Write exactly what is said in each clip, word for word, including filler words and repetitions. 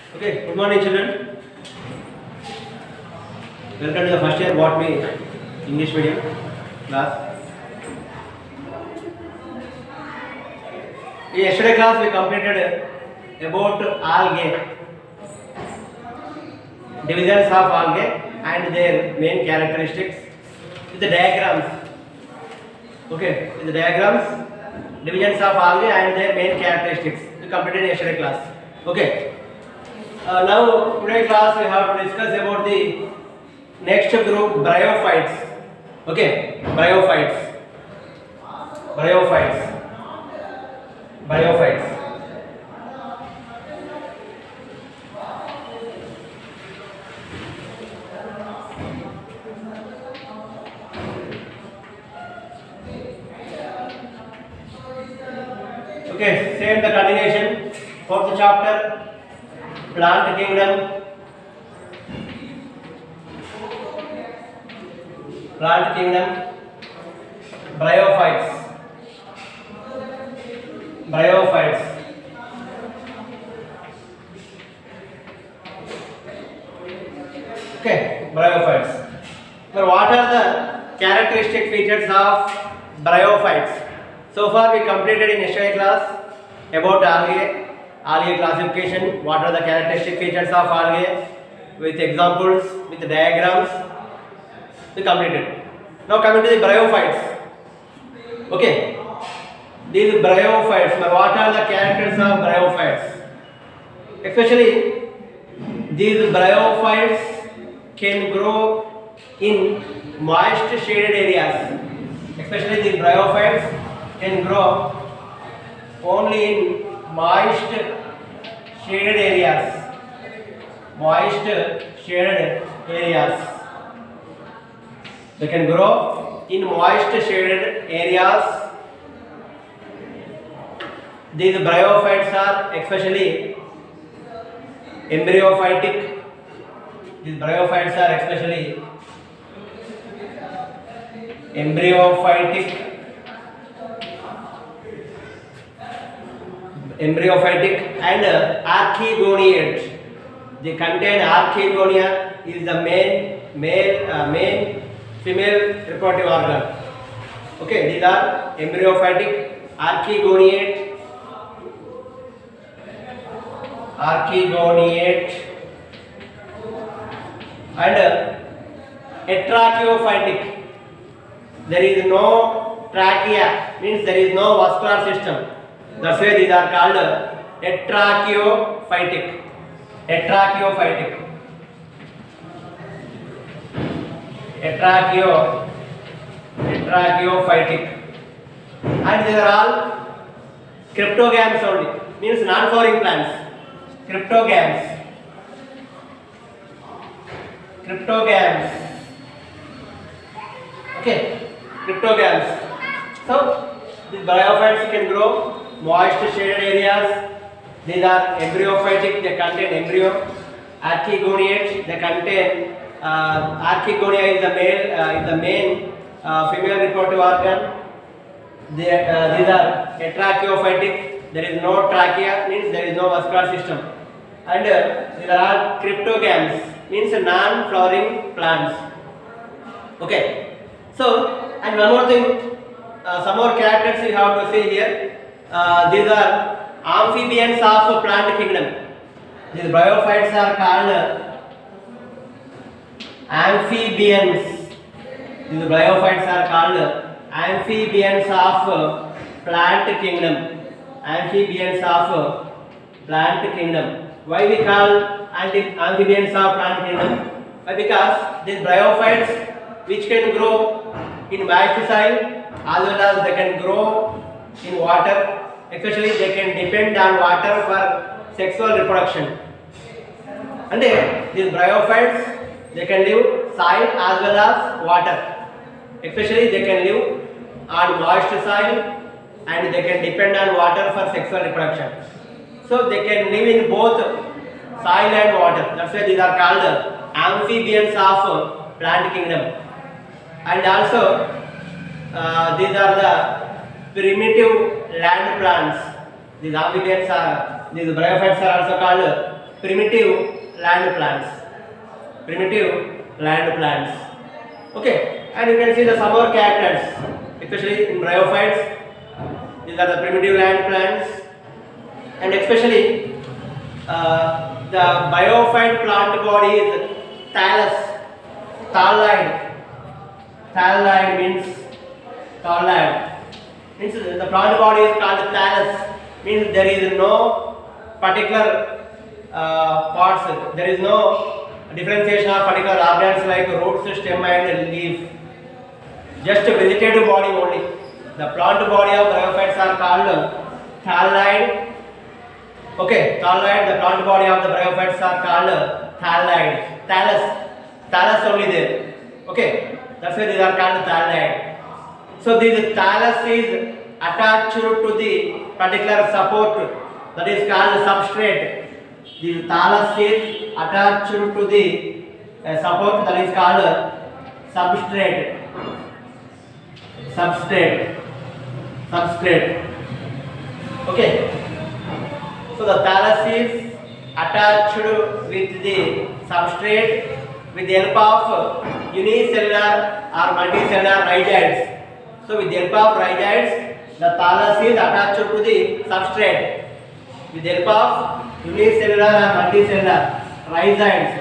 Okay, good morning children. Welcome to the first year What Me English medium class. In yesterday class we completed about algae, divisions of algae and their main characteristics with the diagrams. Okay, with the diagrams, divisions of algae and their main characteristics. We completed in yesterday class. Okay. Uh, now today class we have to discuss about the next group, bryophytes. Okay, bryophytes. Bryophytes. Bryophytes. Okay, same the continuation. Fourth chapter, plant kingdom. Plant kingdom, bryophytes, bryophytes. Okay, bryophytes. Now, what are the characteristic features of bryophytes? So far, we completed in yesterday class about algae, algae classification. What are the characteristic features of algae? With examples, with diagrams. We completed. Now coming to the bryophytes. Okay, these bryophytes. What are the characters of bryophytes? Especially these bryophytes can grow in moist shaded areas. Especially these bryophytes can grow only in moist shaded areas. Moist shaded areas. They can grow in moist shaded areas. These bryophytes are especially embryophytic. These bryophytes are especially embryophytic. Embryophytic and uh, archegoniate. They contain archegonia is the main male uh, main female reproductive organ. Okay, these are embryophytic, archegoniate, archegoniate and uh, atracheophytic. There is no trachea, means there is no vascular system. That's why these are called atracheophytic. Atracheophytic. Atracheo, atracheophytic, and these are all cryptogams only, means non-flowering plants. Cryptogams, cryptogams. Okay, cryptogams. So these bryophytes can grow moist shaded areas. These are embryophytic, they contain embryo. Archegoniate, they contain uh, archegonia is the male uh, is the main uh, female reproductive organ. They, uh, these are atracheophytic. There is no trachea, means there is no vascular system. And uh, these are all cryptogams, means non-flowering plants. Okay. So, and one more thing, uh, some more characters we have to see here. Uh, these are amphibians of plant kingdom. These bryophytes are called amphibians. These bryophytes are called amphibians of plant kingdom. Amphibians of plant kingdom. Why we call amphibians of plant kingdom? Why? Because these bryophytes which can grow in moist soil as well as they can grow in water. Especially they can depend on water for sexual reproduction. And these bryophytes, they can live soil as well as water. Especially they can live on moist soil and they can depend on water for sexual reproduction. So they can live in both soil and water. That's why these are called amphibians of plant kingdom. And also uh, these are the primitive land plants. These amphibians are, these bryophytes are also called primitive land plants. Primitive land plants. Okay, and you can see the some more characters, especially in bryophytes. These are the primitive land plants, and especially uh, the biophyte plant body is thallus, thalloid. Thalloid means thalloid. Means the plant body is called thallus. Means there is no particular uh, parts. There is no differentiation of particular organs like roots, stem, and leaf. Just a vegetative body only. The plant body of bryophytes are called thalloid. Okay, thalloid. The plant body of the bryophytes are called thalloid. Thallus, thallus only there. Okay, that's why they are called thalloid. So this thallus is attached to the particular support, that is called substrate. This thallus is attached to the uh, support, that is called substrate. Substrate. Substrate. Okay. So the thallus is attached with the substrate with the help of unicellular or multicellular rhizoids. So with the help of rhizoids, the thallus is attached to the substrate. With the help of unicellular or multicellular rhizoids.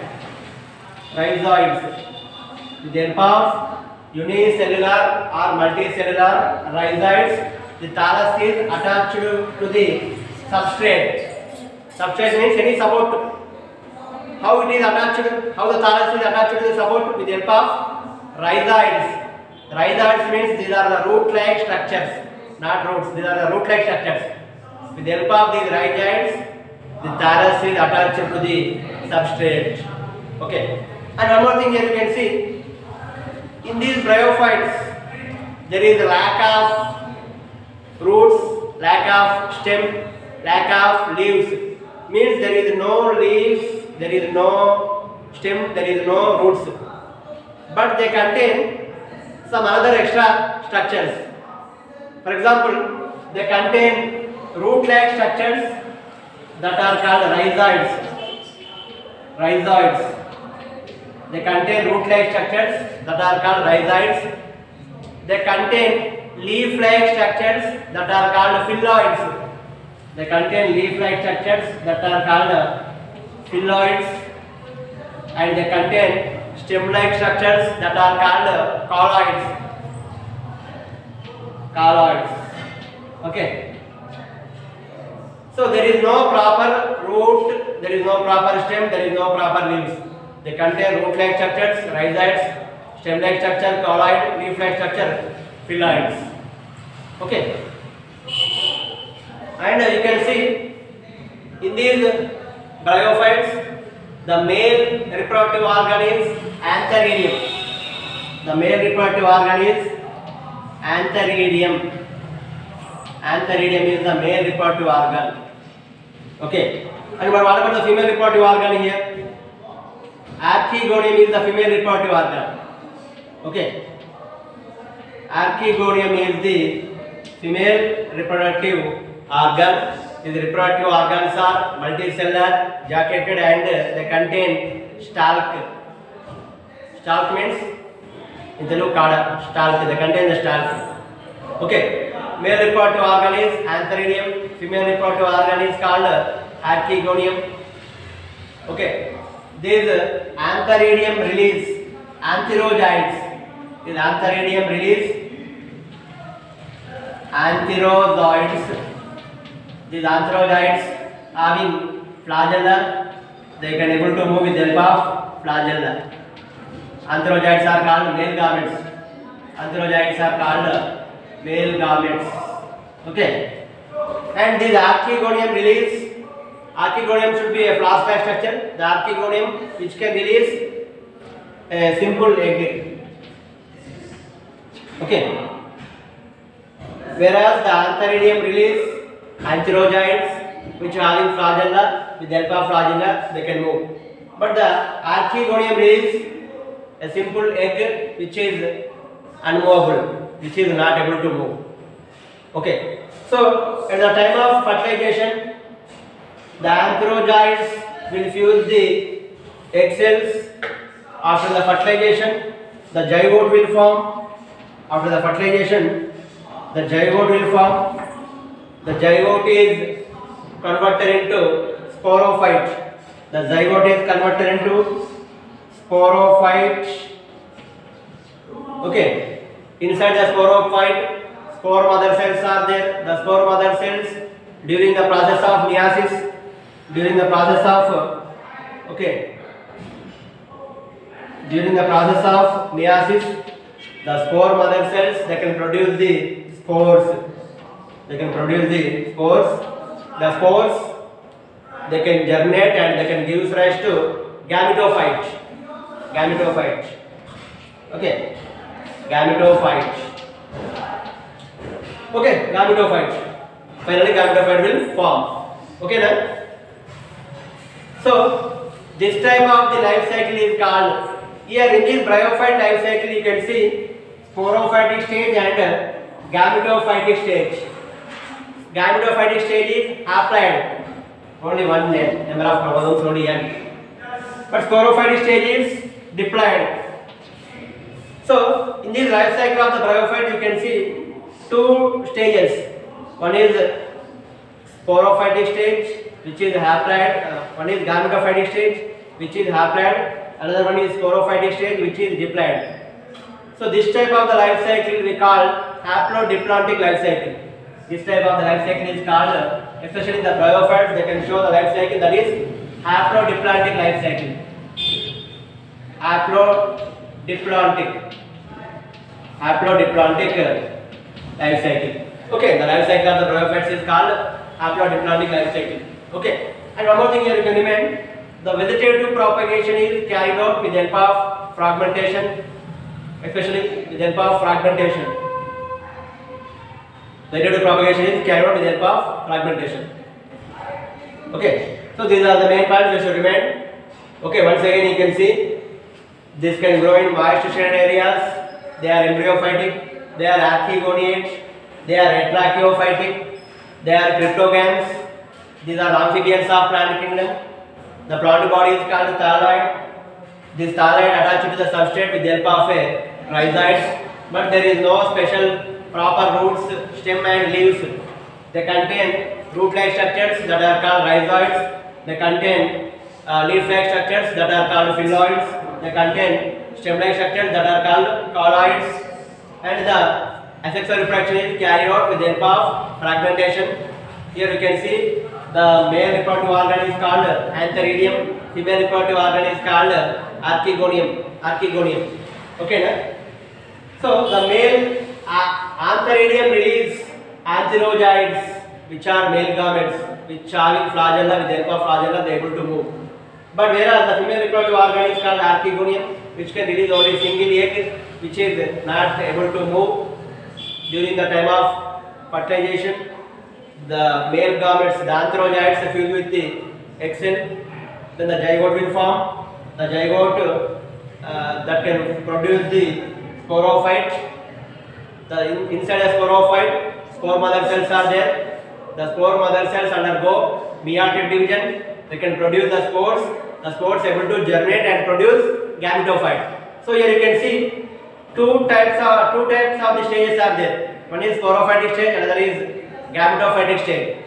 Rhizoids. With the help of unicellular or multicellular rhizoids, the thallus is attached to the substrate. Substrate means any support. How it is attached? How the thallus is attached to the support? With the help of rhizoids. Rhizoids means these are the root-like structures, not roots. These are the root-like structures. With the help of these rhizoids, the thallus is attached to the substrate. Okay. And one more thing here you can see, in these bryophytes, there is a lack of roots, lack of stem, lack of leaves. Means there is no leaves, there is no stem, there is no roots. But they contain some other extra structures. For example, they contain root-like structures that are called rhizoids. Rhizoids. They contain root-like structures that are called rhizoids. They contain leaf-like structures that are called phylloids. They contain leaf-like structures that are called phylloids, and they contain stem-like structures that are called colloids. Colloids. Okay. So there is no proper root, there is no proper stem, there is no proper leaves. They contain root-like structures, rhizoids, stem-like structure, colloid, leaf-like structure, phylloids. Okay. And you can see in these bryophytes, the male reproductive organ is antheridium. The male reproductive organ is antheridium. Antheridium is the male reproductive organ. Okay. And what about the female reproductive organ here? Archegonium is the female reproductive organ. Okay. Archegonium is the female reproductive organ. These reproductive organs are multicellular, jacketed, and they contain stalk. Stalk means in Telugu kada stalk. They contain the stalk. Okay. Male reproductive organ is antheridium. Female reproductive organ is called archegonium. Okay. These antheridium release antherozoids. These antheridium release antherozoids. These antherozoids having flagella, they can able to move with the help of flagella. Antherozoids are called male gametes. Antherozoids are called male gametes. Okay. And this archegonium release, archegonium should be a flask-like structure. The archegonium which can release a simple egg. Okay. Whereas the antheridium release antherozoids which are having flagella, with the help of flagella they can move. But the archegonium release a simple egg which is unmovable, which is not able to move. Okay. So at the time of fertilization, the antherozoids will fuse the egg cells. After the fertilization, the zygote will form. After the fertilization, the zygote will form. The zygote is converted into sporophyte. The zygote is converted into sporophyte. Okay. Inside the sporophyte, spore mother cells are there. The spore mother cells during the process of meiosis, during the process of okay, during the process of meiosis, the spore mother cells, they can produce the spores. They can produce the spores. The spores, they can germinate and they can give rise to gametophyte. Gametophyte. Okay. Gametophyte. Okay, gametophyte. Finally, gametophyte will form. Okay, then. So, this type of the life cycle is called. Here in this bryophyte life cycle, you can see sporophytic stage and gametophytic stage. Gametophytic stage is haploid, only one N, number of chromosomes only N. But sporophytic stage is diploid. So, in this life cycle of the bryophyte, you can see two stages. One is sporophytic stage, which is haploid. Uh, one is gametophytic stage, which is haploid. Another one is sporophytic stage, which is diploid. So, this type of the life cycle we call haplodiplontic life cycle. This type of the life cycle is called, especially the bryophytes, they can show the life cycle, that is haplodiplontic life cycle. Haplodiplontic. Haplodiplontic life cycle. Okay, the life cycle of the bryophytes is called haplodiplontic life cycle. Okay, and one more thing here you can remember, the vegetative propagation is carried out with the help of fragmentation, especially with the help of fragmentation. Vegetative propagation is carried out with the help of fragmentation. Okay, so these are the main points you should remember. Okay, once again you can see this can grow in moist shaded areas. They are embryophytic, they are archegoniates, they are heterarchaeophytic, they are cryptogams. These are amphibians of plant kingdom. The plant body is called thalloid. This thalloid attached to the substrate with the help of a rhizoids, but there is no special proper roots, stem and leaves. They contain root-like structures that are called rhizoids. They contain uh, leaf-like structures that are called phylloids. They contain stem-like structures that are called colloids. And the asexual reproduction is carried out with the help of fragmentation. Here you can see the male reproductive organ is called antheridium, female reproductive organ is called archegonium. Archegonium. Okay, na? So the male uh, antheridium release antherozoids, which are male gametes, which having flagella. With the help of flagella they are able to move. But whereas the female reproductive organ is called archegonium, which can release only single egg, which is not able to move during the time of fertilization. The male gametes, the antherozoids, fuse with the egg cell. Then the zygote will form. The zygote uh, that can produce the sporophyte. The in, inside the sporophyte, spore mother cells are there. The spore mother cells undergo meiotic division. They can produce the spores. The spores able to germinate and produce gametophyte. So here you can see two types of two types of the stages are there. One is sporophytic stage, another is gametophytic stage.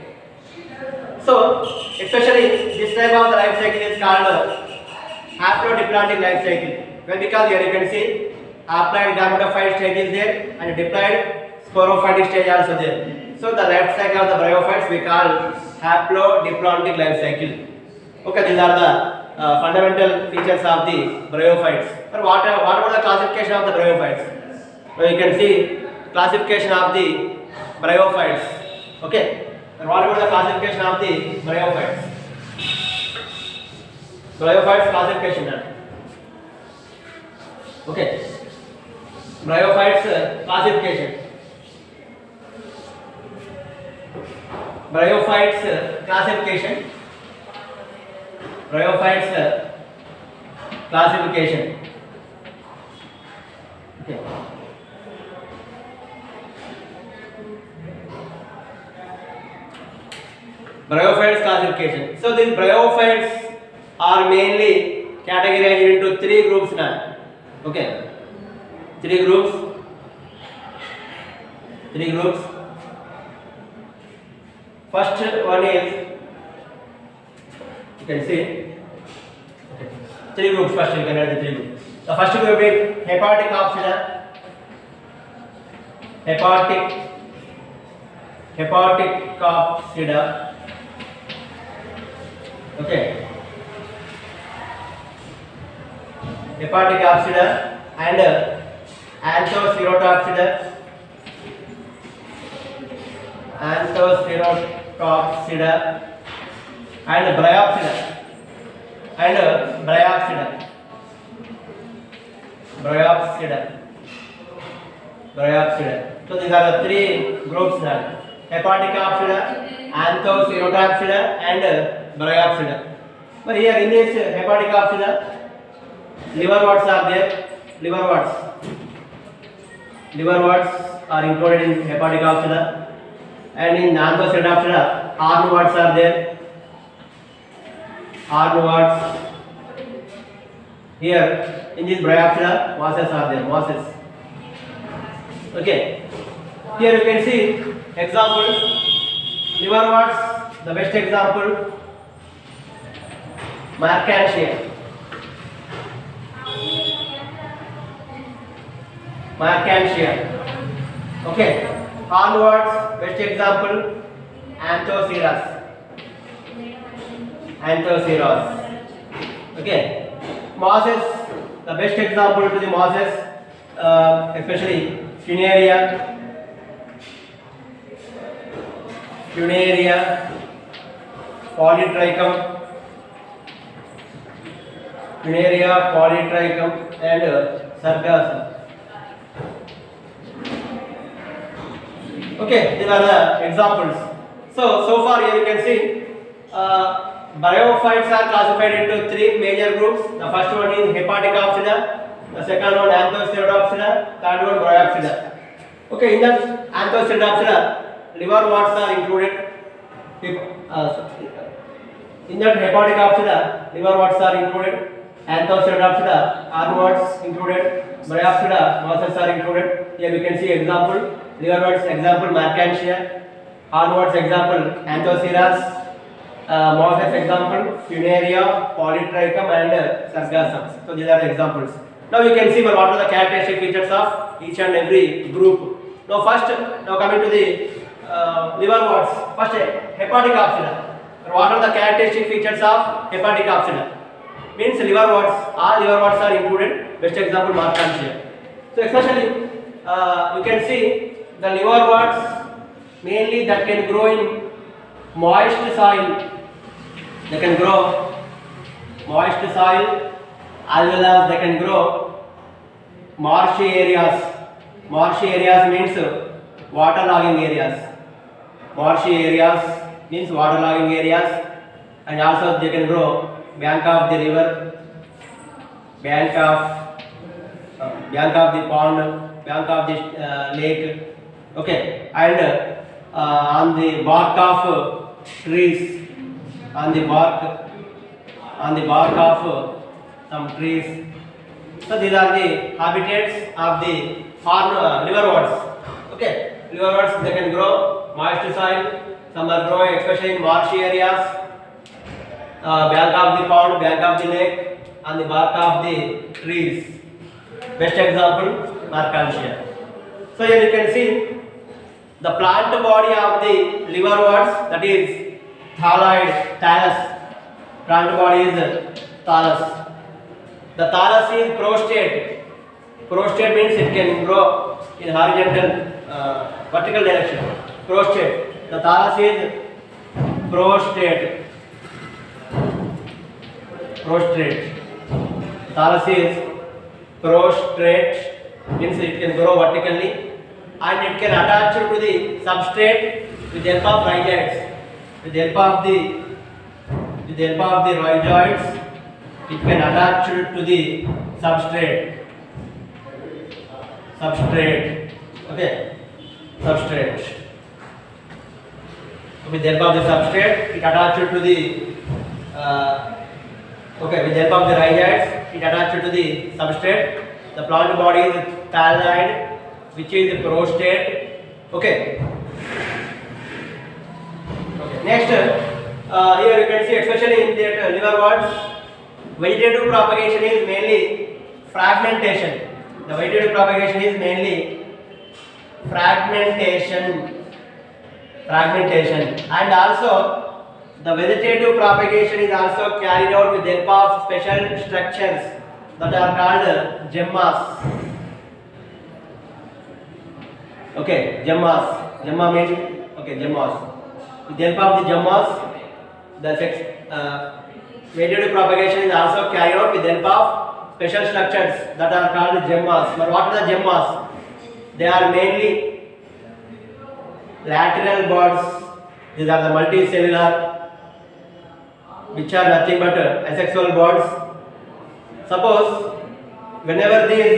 So, especially this type of the life cycle is called haplodiplontic life cycle. Well, because here you can see haploid gametophyte stage is there and diploid sporophytic stage also there. So, the life cycle of the bryophytes we call haplodiplontic life cycle. Okay, these are the uh, fundamental features of the bryophytes. But what, what about the classification of the bryophytes? So, you can see classification of the bryophytes. Okay, and what about the classification of the bryophytes? Bryophytes classification. Okay, bryophytes uh, classification. Bryophytes uh, classification. Bryophytes uh, classification. Okay. Bryophytes classification. So these bryophytes are mainly categorized into three groups now. Okay, three groups. Three groups. First one is, you can see okay. Three groups. First you can add the three groups. The first group is hepatic oxida. Hepatic hepatic oxida. Okay. Hepatic oxida and anthocerotoxida. Anthocerotoxida and bryopsida and bryopsida bryopsida bryopsida. So these are the three groups now: hepatic oxida, anthocerotoxida and bryopsida. But here in this hepatic oxida, liverworts are there. Liverworts liverworts are included in hepatic oxida. And in anthocerotoxida, hornworts are there. Hornworts. Here in this bryopsida, mosses are there. Mosses. Okay. Here you can see examples. Liverworts, the best example. Markantia. Markantia. Okay. Hornworts, best example, Anthoceras. Anthoceras. Okay. Mosses, the best example to the mosses, uh, especially Funaria, Funaria, Polytrichum, Funaria, Polytrichum, and uh, Sargassum. Okay, these are the examples. So, so far here you can see uh, bryophytes are classified into three major groups. The first one is hepatic oxida, the second one anthocerotoxida, third one bryopsida. Okay, in that anthocerotoxida, liverworts are included. Uh, in that hepatic oxida, liverworts are included. Anthocerotoxida, hornworts included. Bryopsida, mosses are included. Here we can see example. Liverworts example Markantia, hornworts example Anthoceras, uh, mosses example Funaria, Polytrichum and uh, Sargassum. So these are the examples. Now you can see what are the characteristic features of each and every group. Now first, now coming to the uh, liverworts. First hepatic oxida. What are the characteristic features of hepatic oxida? Means liverworts, all liverworts are included. Best example Markantia. So especially uh, you can see the liverworts mainly that can grow in moist soil. They can grow moist soil as well as they can grow marshy areas. Marshy areas means waterlogging areas. Marshy areas means waterlogging areas, and also they can grow bank of the river, bank of uh, bank of the pond, bank of the uh, lake. Okay, and uh, on the bark of uh, trees, on the bark, on the bark of uh, some trees. So these are the habitats of the horn uh, liverworts. Okay, liverworts they can grow moist soil. Some are growing especially in marshy areas, uh, bank of the pond, bank of the lake, on the bark of the trees. Best example Markantia. So here you can see the plant body of the liverworts, that is thalloid, thallus. Plant body is thallus. The thallus is prostate. Prostate means it can grow in horizontal, uh, vertical direction. Prostate. The thallus is prostate. Prostrate. Thallus is prostrate means it can grow vertically, and it can attach to the substrate with the help of rhizoids. With the help of the with the help of the rhizoids, it can attach to the substrate. Substrate. Okay. Substrate. With the help of the substrate, it attaches to the uh, Okay, with the help of the rhizoids, it attached to the substrate. The plant body is thalloid, which is prostate. Okay. Okay. Next, uh, here you can see, especially in the uh, liverworts, vegetative propagation is mainly fragmentation. The vegetative propagation is mainly fragmentation, fragmentation, and also the vegetative propagation is also carried out with the help of special structures that are called gemmas. Okay, gemmas. Gemma means okay, gemmas. With the help of the gemmas, the sex, uh, vegetative propagation is also carried out with the help of special structures that are called gemmas. But what are the gemmas? They are mainly lateral buds. These are the multicellular, which are nothing but asexual buds. Suppose whenever these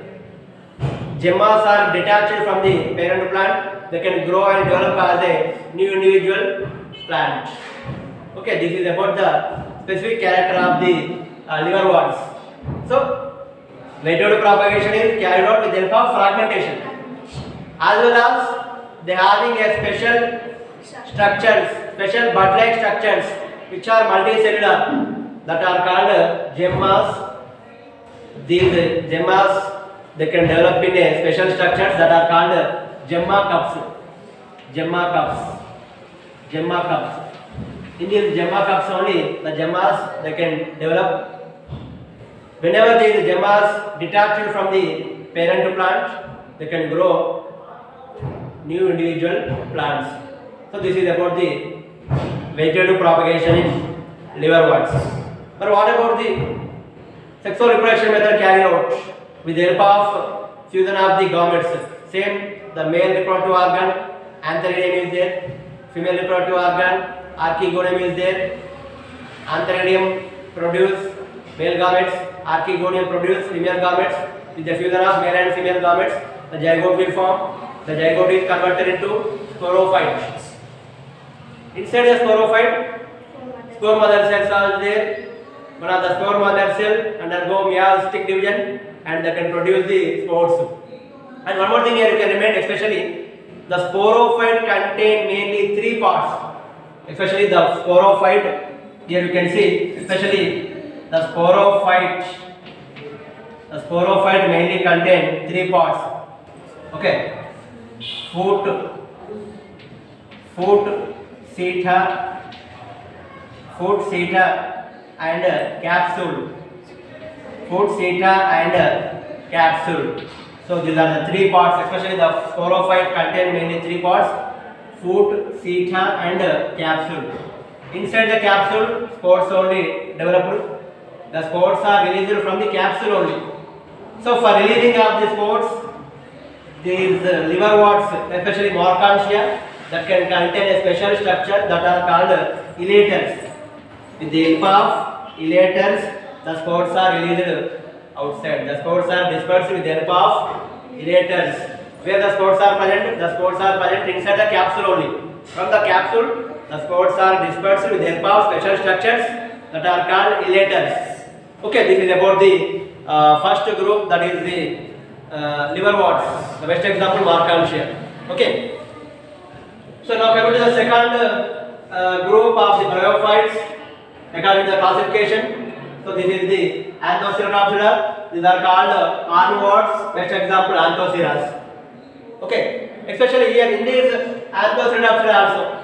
gemmas are detached from the parent plant, they can grow and develop as a new individual plant. Okay, this is about the specific character of the uh, liverworts. So, vegetative propagation is carried out with the help of fragmentation, as well as they having a special structures, special bud-like structures, which are multicellular, that are called gemmas. These gemmas, they can develop in a special structures that are called gemma cups. Gemma cups. Gemma cups. In these gemma cups only, the gemmas, they can develop. Whenever these gemmas detached from the parent plant, they can grow new individual plants. So this is about the vegetative propagation in liverworts. But what about the sexual reproduction method carried out with the help of fusion of the gametes? Same, the male reproductive organ, antheridium is there, female reproductive organ, archegonium is there. Antheridium produce male gametes, archegonium produce female gametes. With the fusion of male and female gametes, the zygote will form. The zygote is converted into sporophyte. Inside the sporophyte, spore mother cells are there. One of the spore mother cell undergo meiosis division and they can produce the spores. And one more thing here you can remember, especially the sporophyte contain mainly three parts. Especially the sporophyte, here you can see, especially the sporophyte. The sporophyte mainly contain three parts. Okay, foot, foot, seta, foot, seta, and uh, capsule. Foot, seta, and uh, capsule. So these are the three parts. Especially the sporophyte contain mainly three parts: foot, seta, and uh, capsule. Inside the capsule, spores only developed. The spores are released from the capsule only. So for releasing of the spores, these uh, liverworts, especially Marchantia, that can contain a special structure that are called uh, elaters. With the help of elaters, the spores are released outside. The spores are dispersed with the help of elaters. Where the spores are present, the spores are present inside the capsule only. From the capsule, the spores are dispersed with the help of special structures that are called elaters. Okay, this is about the uh, first group, that is the uh, liverworts. The best example, Marchantia. Okay. So now coming to the second uh, group of the bryophytes according to the classification. So this is the Anthoceratopsida. These are called uh, armworts. Best example, Anthoceras. Okay. Especially here in this Anthoceratopsida also,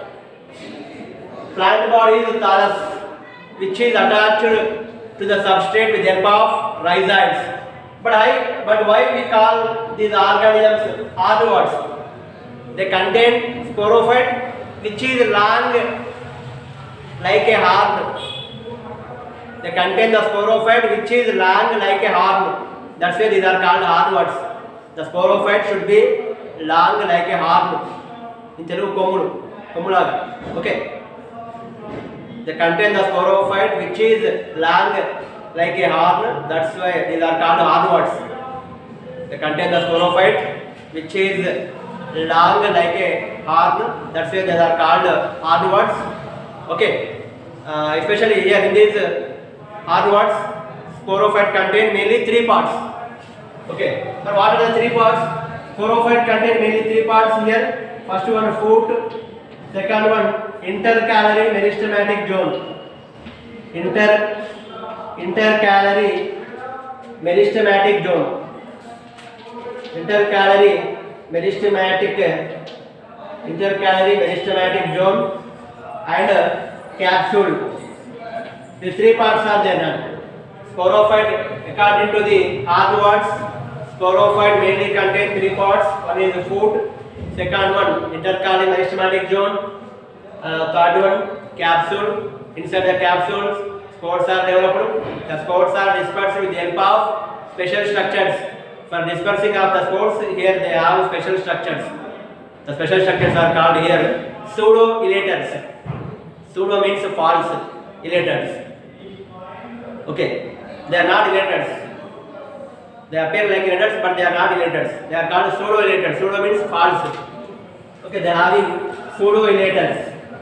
plant body is thallus, which is attached to the substrate with the help of rhizoids. But I, but why we call these organisms armworts? They contain sporophyte, which is long like a horn. They contain the sporophyte, which is long like a horn. That's why these are called armworts. The sporophyte should be long like a horn. In Telugu, komulu, komulaga. Okay. They contain the sporophyte, which is long like a horn. That's why these are called armworts. They contain the sporophyte, which is long like a horn. That's why they are called armworts. Okay. Uh, especially here in this Onwards, sporophyte contain mainly three parts. Okay. Now what are the three parts? Sporophyte contain mainly three parts here. First one foot. Second one intercalary meristematic zone. Inter intercalary meristematic zone. Intercalary meristematic intercalary meristematic zone and uh, capsule. The three parts are there. Sporophyte, according to the Onwards, sporophyte mainly contain three parts. One is the foot, second one intercalary meristematic zone, uh, third one capsule. Inside the capsules, spores are developed. The spores are dispersed with the help of special structures. For dispersing of the spores, here they have special structures. The special structures are called here pseudo-elaters. Pseudo means false elaters. Okay, they are not elaters. They appear like elaters, but they are not elaters. They are called pseudo-elaters. Pseudo means false. Okay, they are having pseudo-elaters.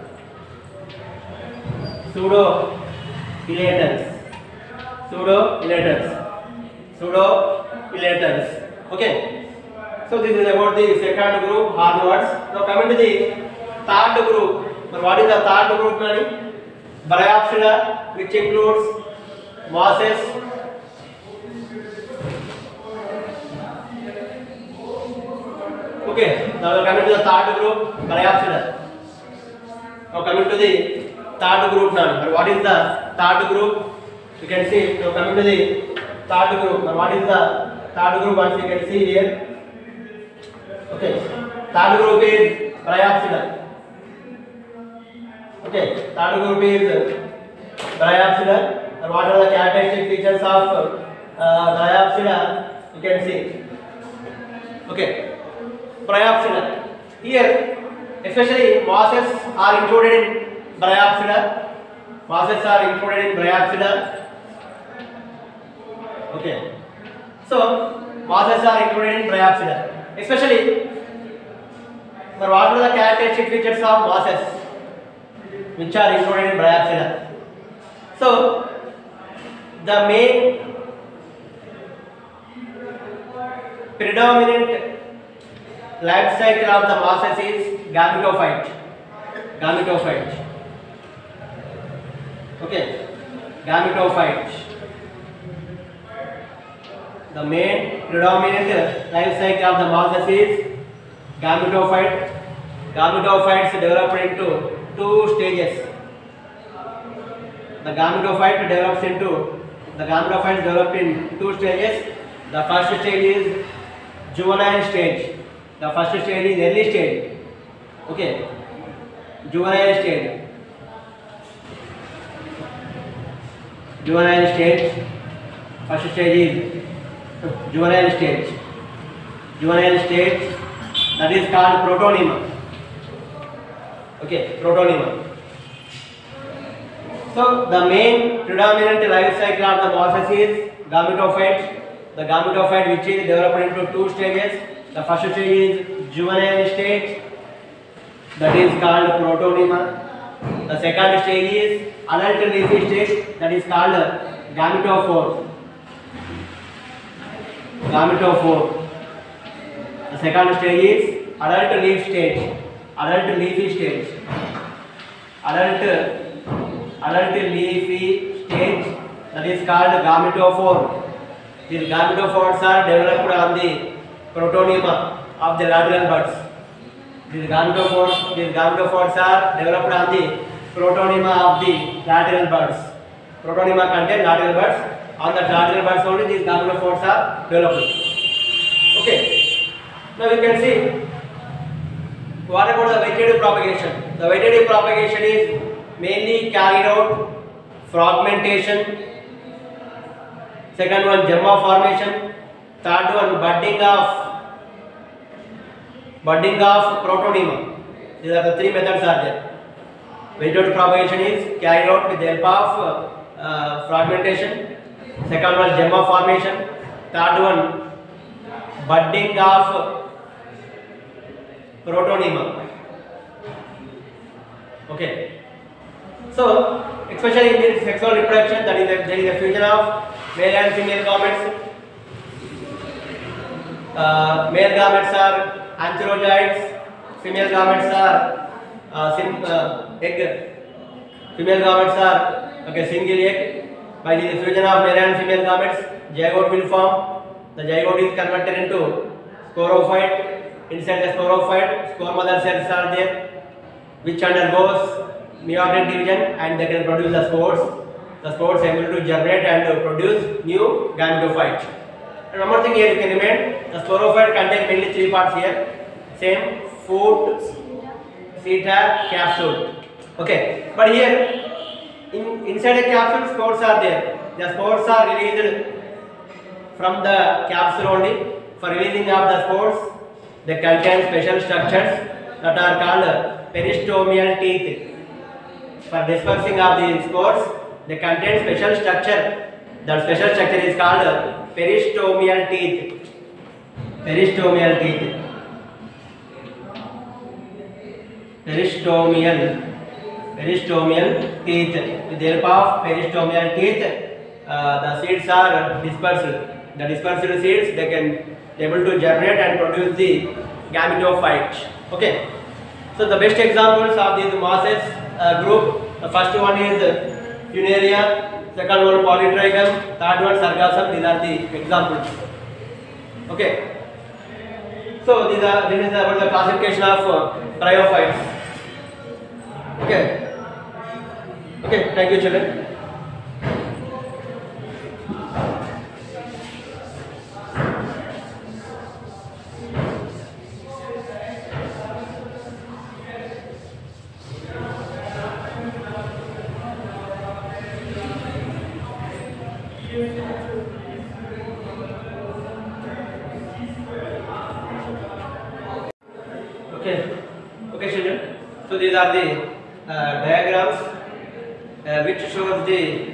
Pseudo-elaters. Pseudo-elaters. Pseudo-elaters. Okay. So this is about the second group, Onwards. Now coming to the third group. But what is the third group? Bryopsida, which includes mosses, okay. Now coming to the third group, Bryopsida. Now coming to the third group now. But what is the third group? You can see. Now coming to the third group. Now what is the third group? Once you can see here. Okay. Third group is Bryopsida. Okay. Third group is Bryopsida. And what are the characteristic features of uh, Bryopsida? You can see. Okay. Bryopsida. Here, especially mosses are included in Bryopsida. Mosses are included in Bryopsida. Okay. So, mosses are included in Bryopsida. Especially, but what are the characteristic features of mosses which are included in Bryopsida? So, the main predominant life cycle of the mosses is gametophyte. Gametophyte. Okay. Gametophyte. The main predominant life cycle of the mosses is gametophyte. Gametophytes develop into two stages. The gametophyte develops into the gametophytes develop in two stages. The first stage is juvenile stage. The first stage is early stage. Okay. Juvenile stage. Juvenile stage. First stage is juvenile stage. Juvenile stage, that is called protonema. Okay, protonema. So the main predominant life cycle of the mosses is gametophyte. The gametophyte which is developed into two stages. The first stage is juvenile stage, that is called protonema. The second stage is adult leafy stage, that is called gametophore. Gametophore. The second stage is adult leaf stage. Adult leafy stage. Adult adult leafy stage, that is called gametophore. These gametophores are developed on the protonema of the lateral buds. These gametophores, these gametophores are developed on the protonema of the lateral buds. Protonema contain lateral buds. On the lateral buds only these gametophores are developed. Okay. Now you can see what about the vegetative propagation. The vegetative propagation is mainly carried out fragmentation. Second one gemma formation. Third one budding of budding of protonema. These are the three methods are there. Vegetative propagation is carried out with the help of uh, fragmentation. Second one gemma formation. Third one budding of protonema. Okay. So especially in the sexual reproduction, that is a, there is a fusion of male and female gametes. Uh, male gametes are antherozoids, female gametes are uh, sim, uh, egg. Female gametes are okay, single egg. By the fusion of male and female gametes, zygote will form. The zygote is converted into sporophyte. Inside the sporophyte, spore mother cells are there, which undergoes meiotic division, and they can produce the spores. The spores are able to germinate and produce new gametophyte. And one more thing here you can remind, the sporophyte contains mainly three parts here. Same, foot, seta, capsule. Okay, but here in, inside the capsule spores are there. The spores are released from the capsule only. For releasing of the spores, they contain special structures that are called peristomial teeth. For dispersing of the spores, they contain special structure. That special structure is called peristomial teeth. Peristomial teeth. Peristomial. Peristomial teeth. With the help of peristomial teeth, uh, the seeds are dispersed. The dispersed seeds, they can able to germinate and produce the gametophyte. Okay. So the best examples of these mosses uh, group. The first one is Funaria, second one Polytrichum, third one Sargassum. These are the examples. Okay. So these are this is about the classification of uh, bryophytes. Okay. Okay. Thank you, children. Okay, okay, children. So these are the uh, diagrams uh, which shows the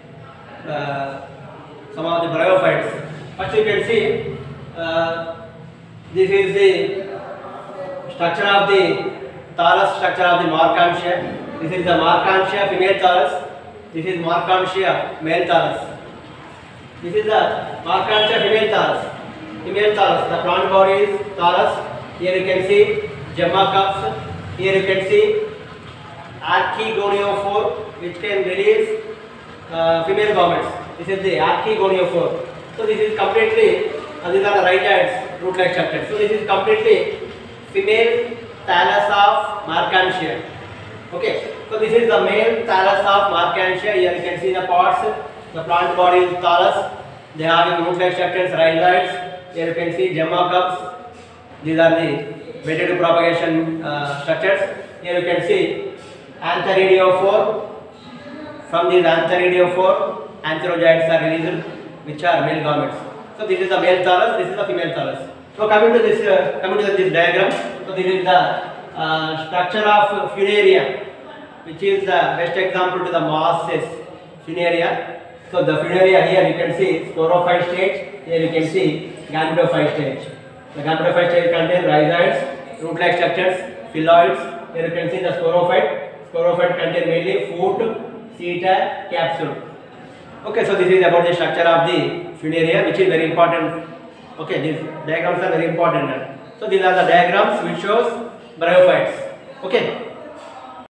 uh, some of the bryophytes. First, you can see uh, this is the structure of the thallus, structure of the Markhantia. This is the Markhantia female thallus. This is Markhantia male thallus. This is the Markhantia female thallus. Female thallus. The plant body is thallus. Here you can see gemma cups. Here you can see archegoniophore, which can release uh, female gametes. This is the archegoniophore. So this is completely, uh, these are the rhyzoids, root-like structures. So this is completely female thallus of Markhantia. Okay. So this is the male thallus of Markhantia. Here you can see the parts. The plant body is thallus. They have root-like structures, rhizoids. Here you can see gemma cups. These are the vegetative propagation uh, structures. Here you can see antheridiophore. From these antheridiophore, antherozoids are released, which are male gametes. So this is the male thallus. This is the female thallus. So coming to this, uh, coming to this diagram. So this is the uh, structure of Funaria, which is the best example to the mosses. Funaria. So the Funaria, here you can see sporophyte stage. Here you can see gametophyte stage. The gametophyte stage contains rhizoids, root-like structures, phylloids. Here you can see the sporophyte. Sporophyte contains mainly foot, seta, capsule. Okay, so this is about the structure of the Funaria, which is very important. Okay, these diagrams are very important. So these are the diagrams which shows bryophytes. Okay.